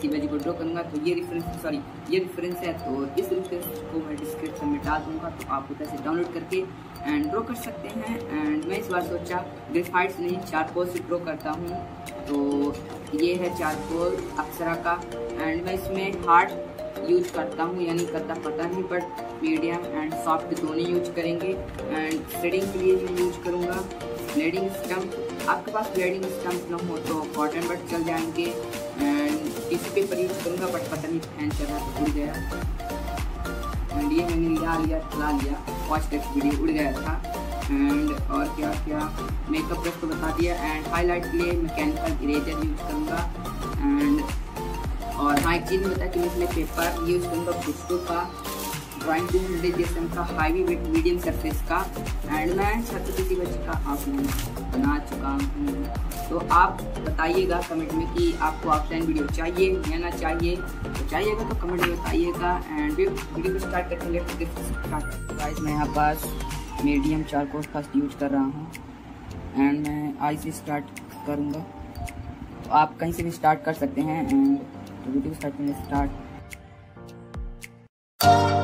की इमेज को ड्रॉ करूँगा। तो ये रेफरेंस है, तो इस रेफरेंस को मैं डिस्क्रिप्शन में डाल दूँगा, तो आप उधर से डाउनलोड करके एंड ड्रॉ कर सकते हैं। एंड मैं इस बार सोचा ग्रेफाइट से नहीं चारकोल से ड्रॉ करता हूँ। तो ये है चारकोल अप्सरा का, एंड मैं इसमें हार्ड यूज करता हूँ, यानी करता पता नहीं, बट मीडियम एंड सॉफ्ट दोनों यूज करेंगे। एंड शेडिंग के लिए मैं यूज करूँगा ब्लेडिंग स्टम्प। आपके पास ब्लेडिंग स्टम्प न हो तो कॉटन बट चल जाएंगे। एंड टिश्यू पेपर यूज करूँगा, बट पता नहीं फैन चल रहा तो उड़ गया। एंड ये मैंने चला लिया, फर्स्ट वीडियो उड़ गया था। एंड और क्या मेकअप ब्रश को बता दिया। एंड हाईलाइट के लिए मैकेनिकल इरेजर यूज करूँगा। एंड और हाँ, एक चीज़ बता कि मैं इसमें पेपर यूज करूँगा बुस्टो का ड्राइंग टूल रेडिएशन का हैवी वेट मीडियम सरफेस का। एंड मैं छत्रपति बच्चे का आउटलाइन बना चुका हूँ। तो आप बताइएगा कमेंट में कि आपको आउटलाइन वीडियो चाहिए या ना चाहिए। तो चाहिएगा तो कमेंट में बताइएगा। एंड वीडियो को स्टार्ट करेंगे। गाइस, मैं यहाँ पास मीडियम चारकोल फर्स्ट यूज कर रहा हूँ। एंड मैं आई से स्टार्ट करूँगा, तो आप कहीं से भी स्टार्ट कर सकते हैं। एंड तो वीडियो स्टार्ट करेंगे।